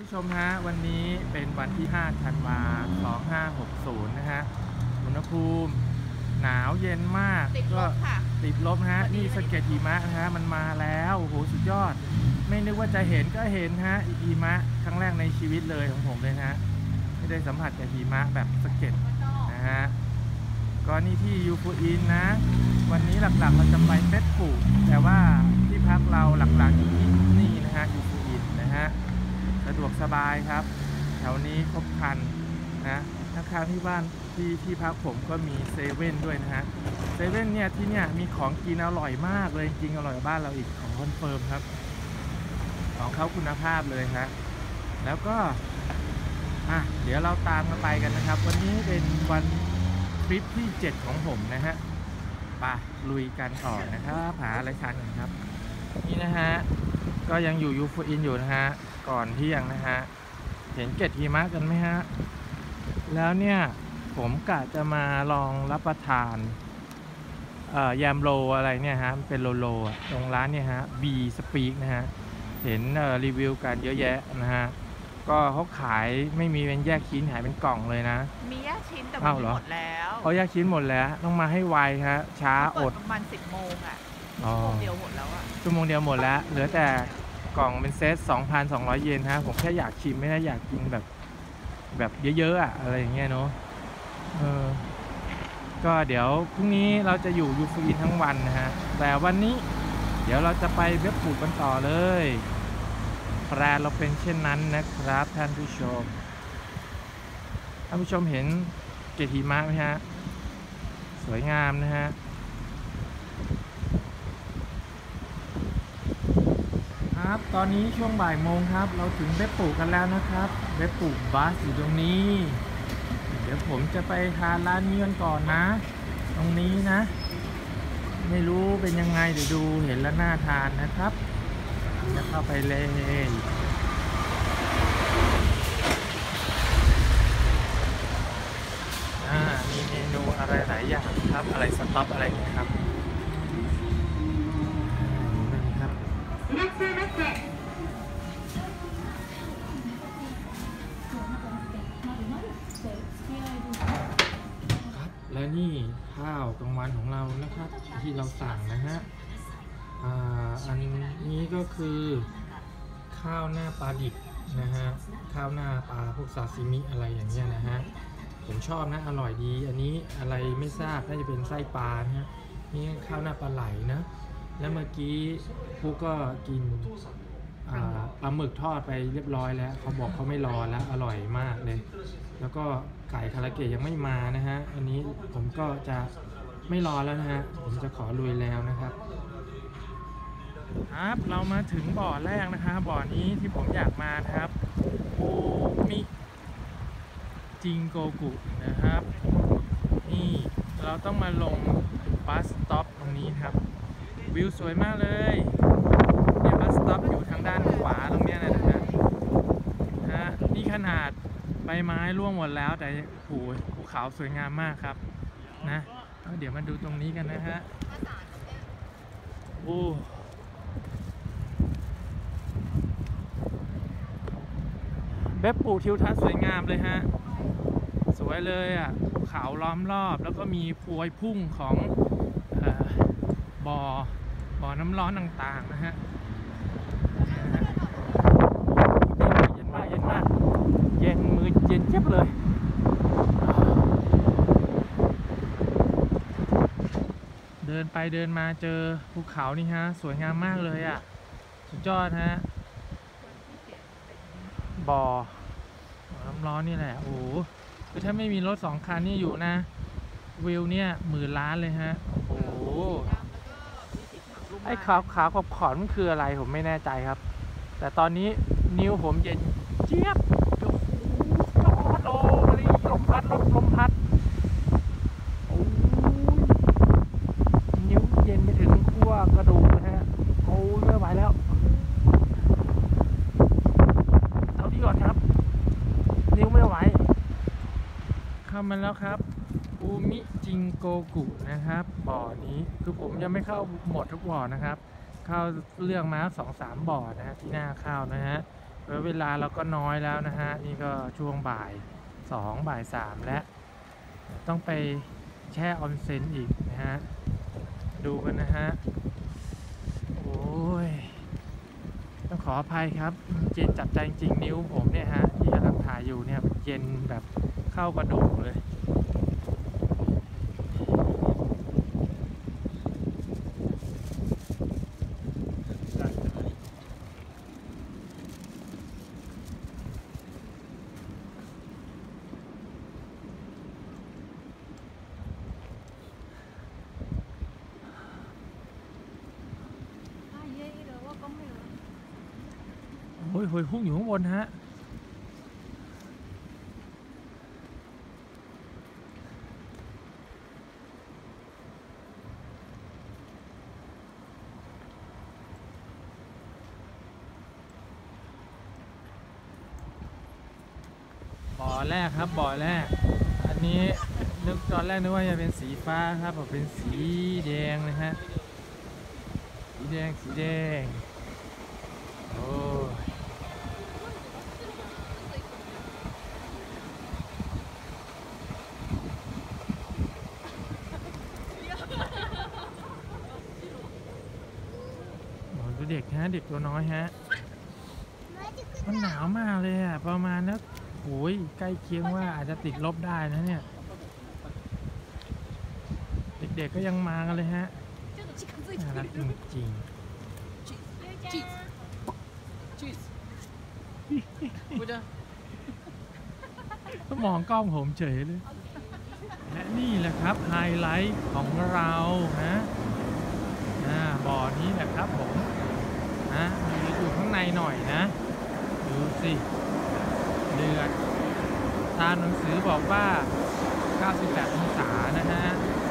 ผู้ชมฮะวันนี้เป็นวันที่5ธันวา2560นะฮะอุณหภูมิหนาวเย็นมากติดลก็บค่ะติดลบฮะนี่สะเก็ดหิมะนะฮะมันมาแล้วโอ้โหสุดยอดไม่นึกว่าจะเห็นก็เห็นฮะหิมะครั้งแรกในชีวิตเลยของผมเลยฮะไม่ได้สัมผัสกับหิมะแบบสะเก็ดนะฮะก็นี่ที่ยูฟูอินนะวันนี้หลักๆเราจะไปเฟสปูแต่ว่าที่พักเราหลักๆอยู่ที่นี่นะฮะยูฟูอินนะฮะสะดวกสบายครับแถวนี้ครบครันนะข้างๆที่บ้านที่พักผมก็มีเซเว่นด้วยนะฮะเซเว่นเนี่ยที่เนี่ยมีของกินอร่อยมากเลยจริงอร่อยกว่าบ้านเราอีกของคอนเฟิร์มครับของเขาคุณภาพเลยฮะแล้วก็เดี๋ยวเราตามกันไปกันนะครับวันนี้เป็นวันทริปที่7ของผมนะฮะไปลุยกันต่อนะครับหาอะไรทานกันครับนี่นะฮะก็ยังอยู่ยูฟูอินอยู่นะฮะก่อนเที่ยงนะฮะเห็นเกล็ดหิมะกันไหมฮะแล้วเนี่ยผมกะจะมาลองรับประทานแยมโรอะไรเนี่ยฮะมันเป็นโลตรงร้านเนี่ยฮะบีสปีกนะฮะเห็นรีวิวกันเยอะแยะนะฮะก็เขาขายไม่มีเป็นแยกชิ้นขายเป็นกล่องเลยนะมีแยกชิ้นแต่มันหมดแล้วเขาแยกชิ้นหมดแล้วต้องมาให้ไวฮะช้าอดประมาณ10 โมงชั่วโมงเดียวหมดแล้วชั่วโมงเดียวหมดแล้วเหลือแต่กล่องเป็นเซต 2,200 เยนฮะผมแค่อยากชิมไม่ได้อยากกินแบบเยอะๆอะไรอย่างเงี้ยเนาะก็เดี๋ยวพรุ่งนี้เราจะอยู่ยูฟูอินทั้งวันนะฮะแต่วันนี้เดี๋ยวเราจะไปเว็บปูกันต่อเลยแปลเราเป็นเช่นนั้นนะครับท่านผู้ชมเห็นเกล็ดหิมะไหมฮะสวยงามนะฮะครับตอนนี้ช่วงบ่ายโมงครับเราถึงเว็บปูกันแล้วนะครับเว็บปูบัสอยู่ตรงนี้เดี๋ยวผมจะไปทานร้านนี้กันก่อนนะตรงนี้นะไม่รู้เป็นยังไงเดี๋ยวดูเห็นแล้วน่าทานนะครับจะเข้าไปเลยมีเมนูอะไรหลายอย่างครับอะไรสต๊อปอะไรนะครับและนี่ข้าวกลางวันของเรานะครับที่เราสั่งนะฮะอันนี้ก็คือข้าวหน้าปลาดิบนะฮะข้าวหน้าปลาพวกซาซิมิอะไรอย่างเงี้ยนะฮะผมชอบนะอร่อยดีอันนี้อะไรไม่ทราบน่าจะเป็นไส้ปลานะฮะนี่ข้าวหน้าปลาไหลนะแล้วเมื่อกี้พวกก็กินปลาหมึกทอดไปเรียบร้อยแล้วเขาบอกเขาไม่รอแล้วอร่อยมากเลยแล้วก็ไก่คาราเกะยังไม่มานะฮะอันนี้ผมก็จะไม่รอแล้วนะฮะผมจะขอลุยแล้วนะครับเรามาถึงบ่อแรกนะครับบ่อนี้ที่ผมอยากมานะครับโอมิจิงโกกุนะครับนี่เราต้องมาลงบัสสต็อปตรงนี้ครับวิวสวยมากเลยเนี่ยบัสสต็อปอยู่ทางด้านขวาตรงนี้นะฮะนี่ขนาดใบไม้ร่วงหมดแล้วแต่ภูเขาสวยงามมากครับนะเดี๋ยวมาดูตรงนี้กันนะฮะโอ้แบบปูทิวทัศน์สวยงามเลยฮะสวยเลยภูเขาล้อมรอบแล้วก็มีพวยพุ่งของบ่อน้ำร้อนต่างๆนะฮะเย็นมากเย็นมือเย็นเจี๊ยบเลยเดินไปเดินมาเจอภูเขานี่ฮะสวยงามมากเลยสุดยอดฮะบ่อน้ำร้อนนี่แหละโอ้โหคือถ้าไม่มีรถ2 คันนี่อยู่นะวิวเนี่ย10,000 ล้านเลยฮะโอ้โหไอ้ขาวกับขอนมันคืออะไรผมไม่แน่ใจครับแต่ตอนนี้นิ้วผมเย็นเจี๊ยบโอ้ยลมพัดโอ้ยนิ้วเย็นไปถึงขั้วกระดูกนะฮะโอ้ยไม่ไหวแล้วเอาดีก่อนครับนิ้วไม่ไหวเข้ามาแล้วครับอูมิจิงโกกุนะครับบ่อนี้คือผมยังไม่เข้าหมดทุกบ่อนะครับเข้าเลือกมา2-3 บ่อนะฮะที่น่าเข้านะฮะแล้วเวลาเราก็น้อยแล้วนะฮะนี่ก็ช่วงบ่าย2บ่าย3แล้วต้องไปแช่ออนเซ็นอีกนะฮะดูกันนะฮะโอ้ยต้องขออภัยครับเย็นจับใจจริงนิ้วผมเนี่ยฮะที่กำลังถ่ายอยู่เนี่ยเย็นแบบเข้ากระดูกเลยโอ้ยหอยหุ้งอยู่ข้างบนฮะบ่อแรกครับบ่อแรกอันนี้ตอนแรกนึกว่าจะเป็นสีฟ้าครับผมเป็นสีแดงนะฮะสีแดงโอ้ดูเด็กฮะเด็กตัวน้อยฮะมันหนาวมากเลยอ่ะประมาณนักโอ้ยใกล้เคียงว่าอาจจะติดลบได้นะเนี่ยเด็กๆก็ยังมากันเลยฮะน่ารักจริงๆก็มองกล้องผมเฉยเลยและนี่แหละครับไฮไลท์ของเรานะบ่อนี้แหละครับผมนะมีอยู่ข้างในหน่อยนะดูสิเดือดตามหนังสือบอกว่า98องศานะฮะ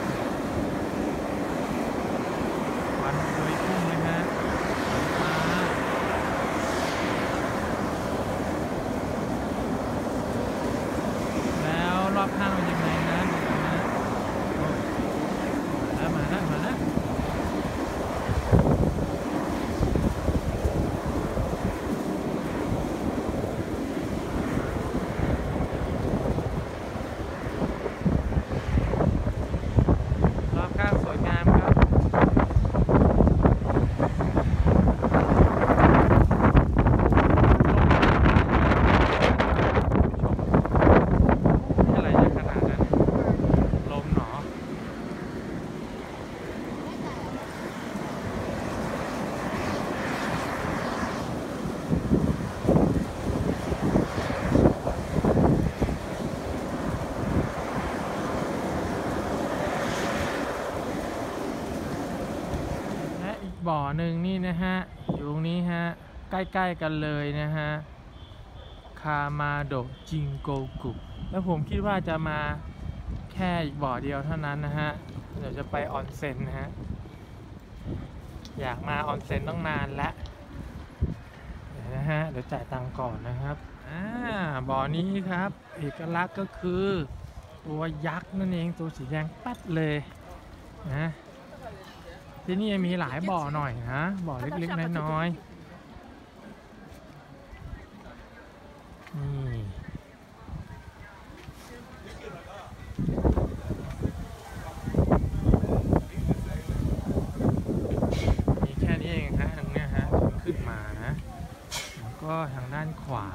ควันพวยพุ่งเลยฮะแล้วรอบข้างเป็นยังไงนะดูนะแล้วมาแล้วสวยงามครับอะไรจะขนาดนั้นลมหนอบ่อหนึ่งนี่นะฮะอยู่ตรงนี้ฮะใกล้ๆกันเลยนะฮะคามาโดะจิงโกกุแล้วผมคิดว่าจะมาแค่อีกบ่อเดียวเท่านั้นนะฮะเดี๋ยวจะไปออนเซ็นนะฮะอยากมาออนเซ็นต้องนานแล้วเดี๋ยวนะฮะเดี๋ยวจ่ายตังค์ก่อนนะครับบ่อนี้ครับเอกลักษณ์ก็คือตัวยักษ์นั่นเองตัวสีแดงปัดเลยนะที่นี่มีหลายบ่อหน่อยนะบ่อเล็กๆน้อยๆนี่มีแค่นี้เองฮะทางเนี้ยฮะขึ้นมานะแล้วก็ทางด้านขวา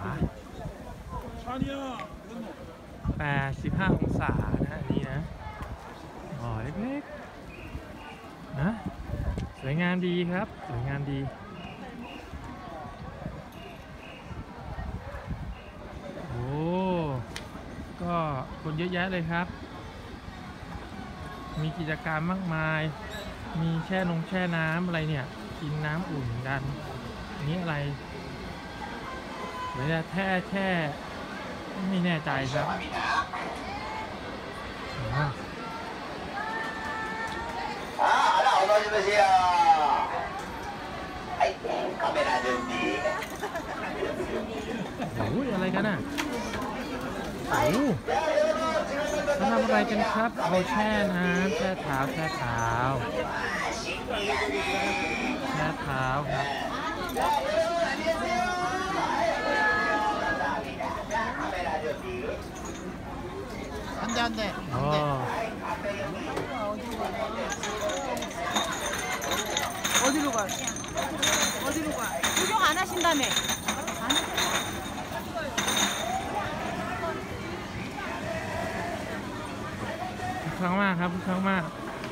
85องศานะอันนี้นะบ่อเล็กๆนะสวยงามดีครับสวยงามดีโอ้ก็คนเยอะแยะเลยครับมีกิจกรรมมากมายมีแช่น้ำอะไรเนี่ยกินน้ำอุ่นกันนี่อะไรหรือจะแช่ไม่แน่ใจครับโอ้ยอะไรกันน่ะโอ้ทำอะไรกันครับเอาแช่น้ำแช่เท้าครับ 돼, 안 돼. 안 돼. 어디로 가? 어디로 가? 구경 안 하신다며? 안 해. คึกคักมากครับคึกคักมาก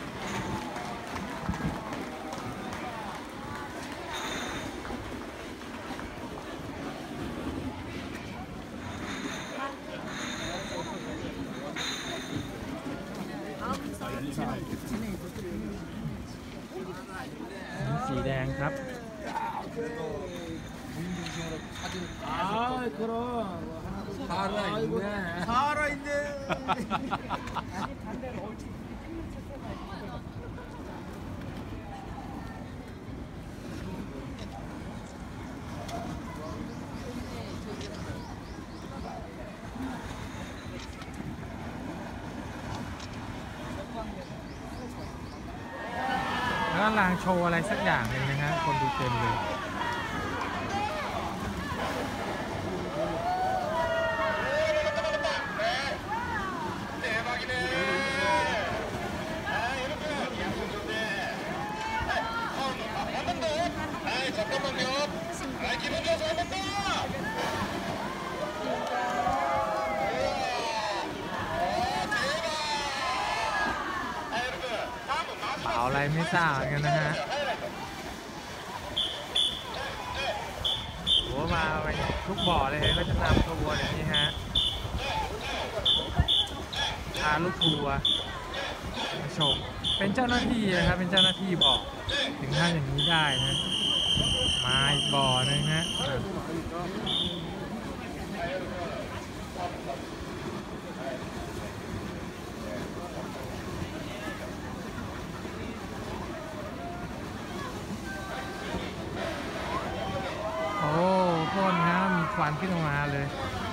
สีแดงครับ 아, 그럼. 살아있네. 살아있네. แล้วก็ลางโชว์อะไรสักอย่างหนึ่งนะฮะคนดูเต็มเลยเปล่าอะไรไม่ทราบเหมือนกันนะฮะโหมาทุกบ่อเลยก็จะนำขบวนอย่างนี้ฮะพาลูกทัวร์มาชมเป็นเจ้าหน้าที่นะครับเป็นเจ้าหน้าที่บอกถึงท่านอย่างนี้ได้นะมาอีกบ่อนึงฮะโอ้พ่นนะมีควันขึ้นมาเลย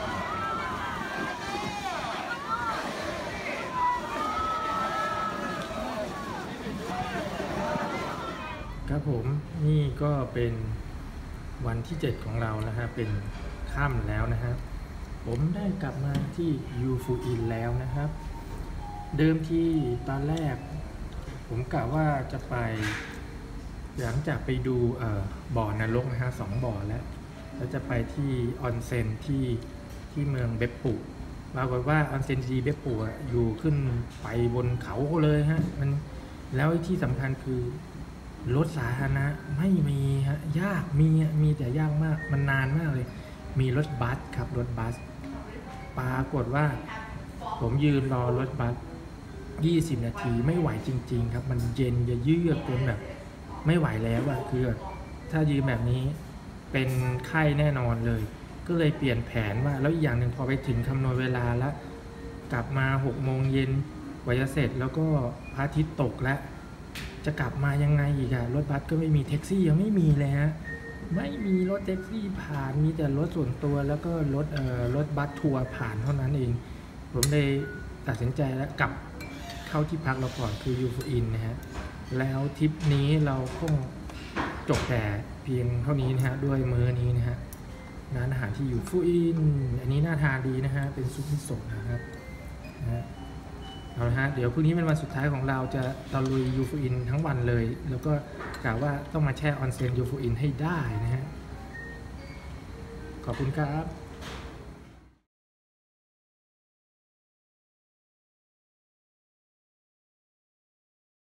ครับผมนี่ก็เป็นวันที่ 7 ของเรานะฮะเป็นค่ำแล้วนะฮะผมได้กลับมาที่ยูฟูอินแล้วนะครับเดิมที่ตอนแรกผมกะว่าจะไปหลังจากไปดูบ่อนรกนะฮะ2 บ่อแล้วจะไปที่ออนเซ็นที่เมืองเบปปุปรากฏว่าออนเซ็นที่เบปปุอยู่ขึ้นไปบนเขาเลยฮะมันแล้วที่สำคัญคือรถสาธารณะไม่มีฮะยากมีแต่ยากมากมันนานมากเลยมีรถบัสครับรถบัสปรากฏว่าผมยืนรอรถบัส20 นาทีไม่ไหวจริงๆครับมันเย็นจะเยือกจนแบบไม่ไหวแล้วอะคือถ้ายืนแบบนี้เป็นไข้แน่นอนเลยก็เลยเปลี่ยนแผนว่าแล้วอีกอย่างหนึ่งพอไปถึงคำนวณเวลาแล้วกลับมา6 โมงเย็นกว่าจะเสร็จแล้วก็พระอาทิตย์ตกแล้วจะกลับมายังไงอีกอะรถบัสก็ไม่มีแท็กซี่ยังไม่มีเลยฮะไม่มีรถแท็กซี่ผ่านมีแต่รถส่วนตัวแล้วก็รถบัสทัวร์ผ่านเท่านั้นเองผมเลยตัดสินใจแล้วกลับเข้าที่พักเราก่อนคือยูฟูอินนะฮะแล้วทริปนี้เราคงจบแต่เพียงเท่านี้นะฮะด้วยมื้อนี้นะฮะร้านอาหารที่ยูฟูอินอันนี้น่าทานดีนะฮะเป็นซุปมิโซะนะครับเอาละฮะเดี๋ยวพรุ่งนี้เป็นวันสุดท้ายของเราจะตะลุยยูฟูอินทั้งวันเลยแล้วก็กล่าวว่าต้องมาแช่ออนเซ็นยูฟูอินให้ได้นะฮะขอบคุณครับ